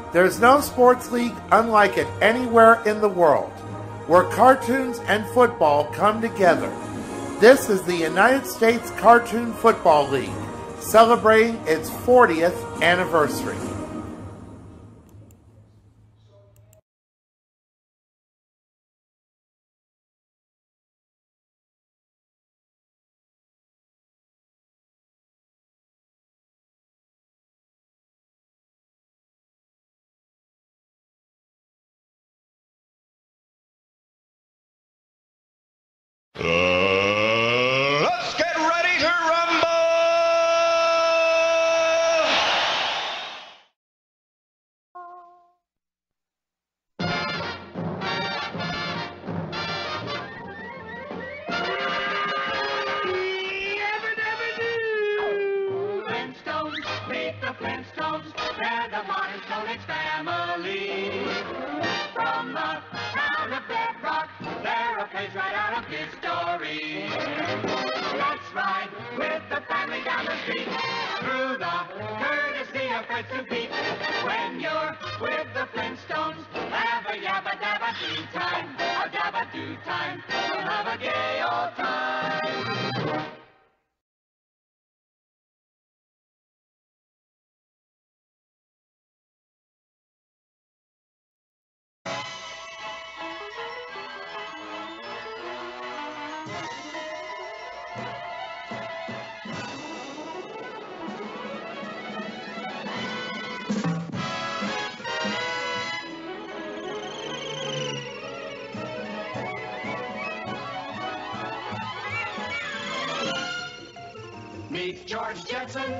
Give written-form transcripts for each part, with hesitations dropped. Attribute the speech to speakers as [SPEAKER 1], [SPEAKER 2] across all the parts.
[SPEAKER 1] There's no sports league unlike it anywhere in the world, where cartoons and football come together. This is the United States Cartoon Football League, celebrating its 40th anniversary.
[SPEAKER 2] Let's get ready to rumble!
[SPEAKER 3] Flintstones, meet the Flintstones, they're the modern Stone Age family. From the town of Bedrock, they're a page right out of history. Let's ride with the family down the street, through the courtesy of Fritz and Pete. When you're with the Flintstones, have a yabba-dabba-doo time, a dabba-doo time, we'll have a gay old time. Meet George Jetson.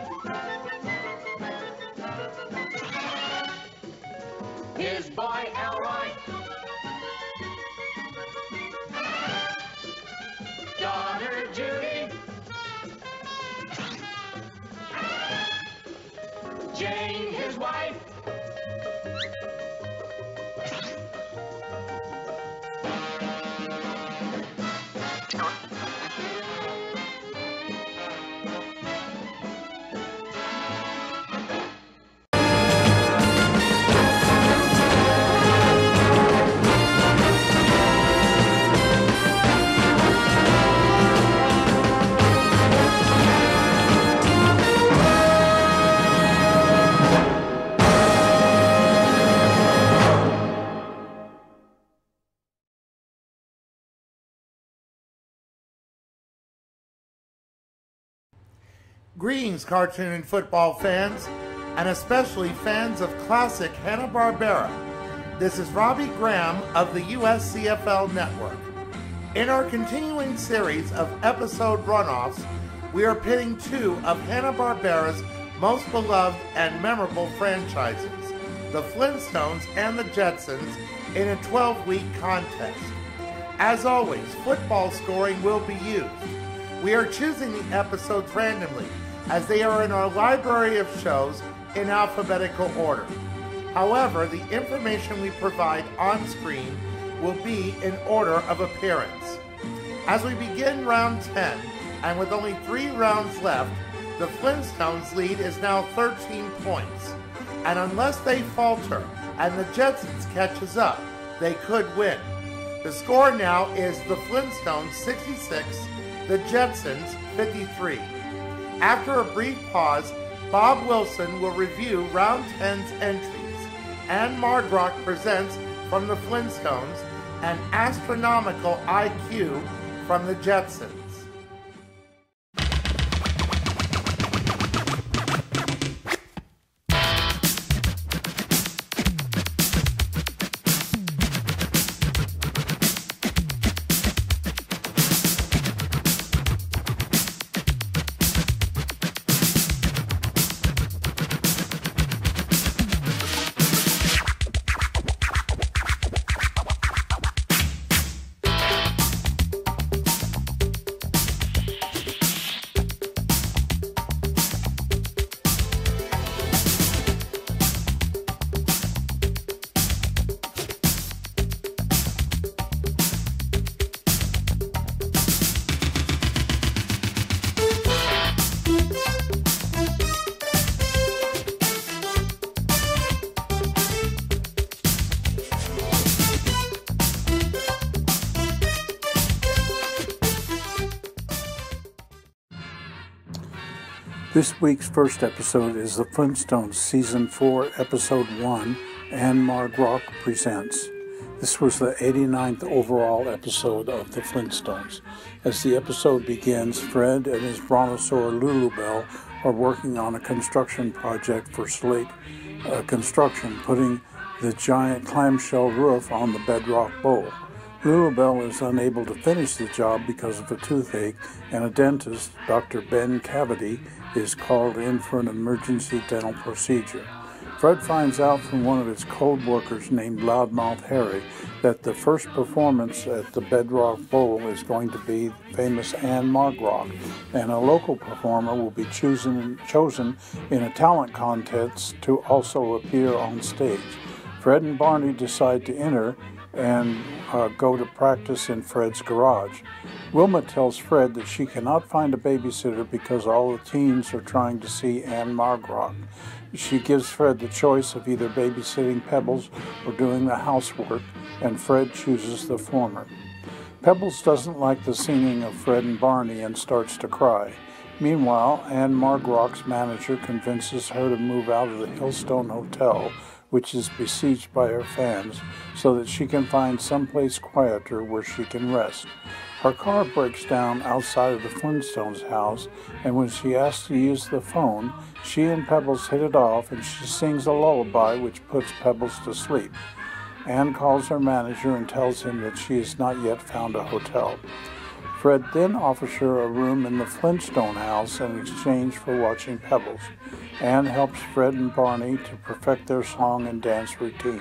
[SPEAKER 3] His boy Elroy. Daughter Judy. Jane, his wife.
[SPEAKER 1] Greetings, cartoon and football fans, and especially fans of classic Hanna-Barbera. This is Robbie Graham of the USCFL Network. In our continuing series of episode runoffs, we are pitting two of Hanna-Barbera's most beloved and memorable franchises, the Flintstones and the Jetsons, in a 12-week contest. As always, football scoring will be used. We are choosing the episodes randomly, as they are in our library of shows in alphabetical order. However, the information we provide on screen will be in order of appearance. As we begin round 10, and with only 3 rounds left, the Flintstones' lead is now 13 points. And unless they falter and the Jetsons catches up, they could win. The score now is the Flintstones 66, the Jetsons 53. After a brief pause, Bob Wilson will review round 10's entries. Ann-Margrock Presents from the Flintstones and Astronomical I.Q from the Jetsons.
[SPEAKER 4] This week's first episode is the Flintstones Season 4, Episode 1, Ann-Margrock Presents. This was the 89th overall episode of the Flintstones. As the episode begins, Fred and his brontosaur Lulubelle are working on a construction project for Slate Construction, putting the giant clamshell roof on the bedrock bowl. Lulubelle is unable to finish the job because of a toothache, and a dentist, Dr. Ben Cavity, is called in for an emergency dental procedure. Fred finds out from one of his code workers named Loudmouth Harry that the first performance at the Bedrock Bowl is going to be famous Ann-Margrock, and a local performer will be chosen in a talent contest to also appear on stage. Fred and Barney decide to enter and go to practice in Fred's garage. Wilma tells Fred that she cannot find a babysitter because all the teens are trying to see Ann-Margrock. She gives Fred the choice of either babysitting Pebbles or doing the housework, and Fred chooses the former. Pebbles doesn't like the singing of Fred and Barney and starts to cry. Meanwhile, Ann-Margrock's manager convinces her to move out of the Hillstone Hotel, which is besieged by her fans, so that she can find someplace quieter where she can rest. Her car breaks down outside of the Flintstones' house, and when she asks to use the phone, she and Pebbles hit it off, and she sings a lullaby which puts Pebbles to sleep. Ann calls her manager and tells him that she has not yet found a hotel. Fred then offers her a room in the Flintstone house in exchange for watching Pebbles. Ann helps Fred and Barney to perfect their song and dance routine.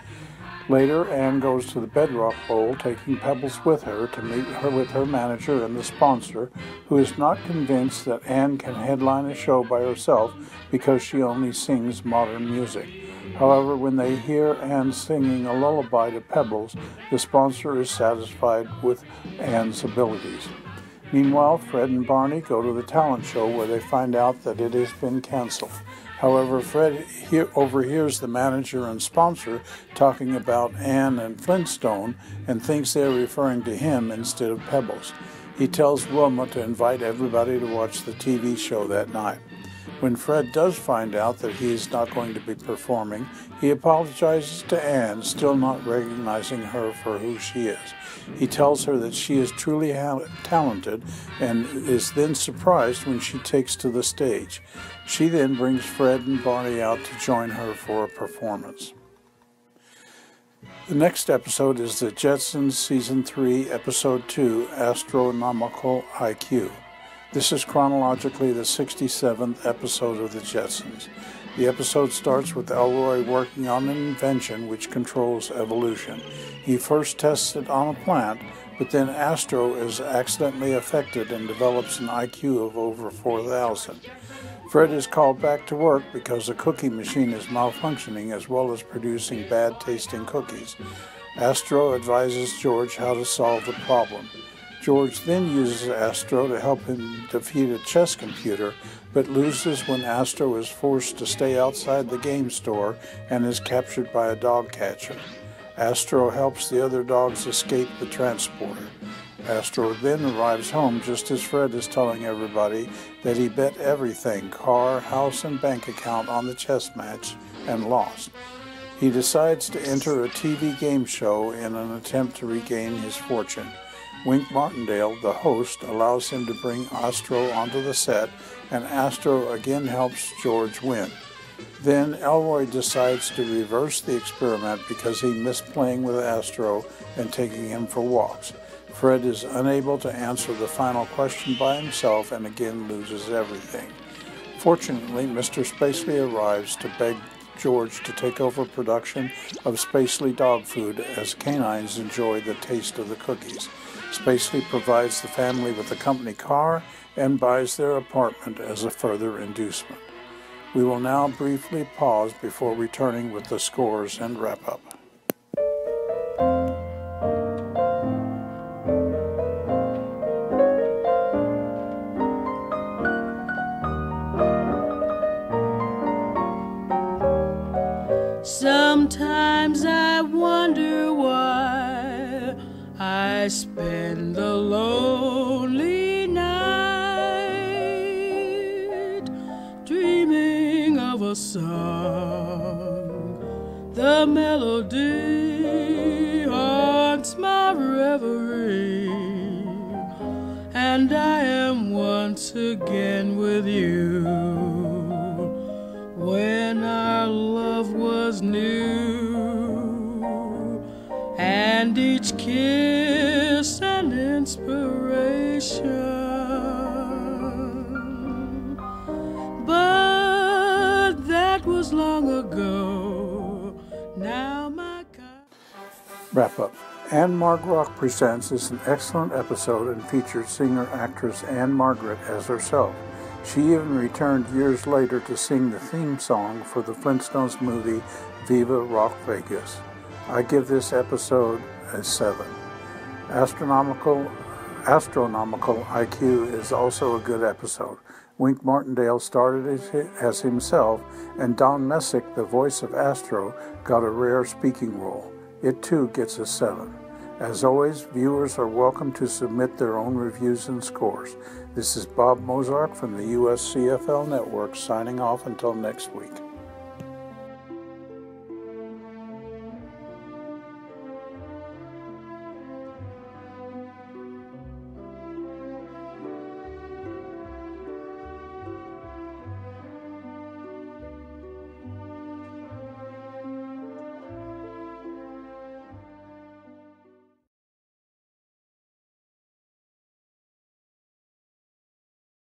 [SPEAKER 4] Later, Ann goes to the Bedrock Bowl, taking Pebbles with her to meet her with her manager and the sponsor, who is not convinced that Ann can headline a show by herself because she only sings modern music. However, when they hear Ann singing a lullaby to Pebbles, the sponsor is satisfied with Ann's abilities. Meanwhile, Fred and Barney go to the talent show where they find out that it has been canceled. However, Fred overhears the manager and sponsor talking about Ann and Flintstone and thinks they're referring to him instead of Pebbles. He tells Wilma to invite everybody to watch the TV show that night. When Fred does find out that he is not going to be performing, he apologizes to Ann, still not recognizing her for who she is. He tells her that she is truly talented and is then surprised when she takes to the stage. She then brings Fred and Barney out to join her for a performance. The next episode is the Jetsons Season 3, Episode 2, Astronomical I.Q. This is chronologically the 67th episode of the Jetsons. The episode starts with Elroy working on an invention which controls evolution. He first tests it on a plant, but then Astro is accidentally affected and develops an IQ of over 4,000. Fred is called back to work because the cookie machine is malfunctioning as well as producing bad-tasting cookies. Astro advises George how to solve the problem. George then uses Astro to help him defeat a chess computer, but loses when Astro is forced to stay outside the game store and is captured by a dog catcher. Astro helps the other dogs escape the transporter. Astro then arrives home just as Fred is telling everybody that he bet everything, car, house, and bank account on the chess match, and lost. He decides to enter a TV game show in an attempt to regain his fortune. Wink Martindale, the host, allows him to bring Astro onto the set, and Astro again helps George win. Then Elroy decides to reverse the experiment because he missed playing with Astro and taking him for walks. Fred is unable to answer the final question by himself and again loses everything. Fortunately, Mr. Spacely arrives to beg George to take over production of Spacely dog food as canines enjoy the taste of the cookies. Spacely provides the family with a company car and buys their apartment as a further inducement. We will now briefly pause before returning with the scores and wrap-up.
[SPEAKER 5] Sometimes I wonder why I spend the lonely night song. The melody haunts my reverie, and I am once again with you. When our love was new, and each kiss an inspiration. But that was long ago. Now my
[SPEAKER 4] Wrap up. Ann-Margrock Presents is an excellent episode and featured singer-actress Ann-Margrock as herself. She even returned years later to sing the theme song for the Flintstones movie Viva Rock Vegas. I give this episode a 7. Astronomical I.Q is also a good episode. Wink Martindale started as himself, and Don Messick, the voice of Astro, got a rare speaking role. It too gets a 7. As always, viewers are welcome to submit their own reviews and scores. This is Bob Mozark from the U.S. CFL Network signing off until next week.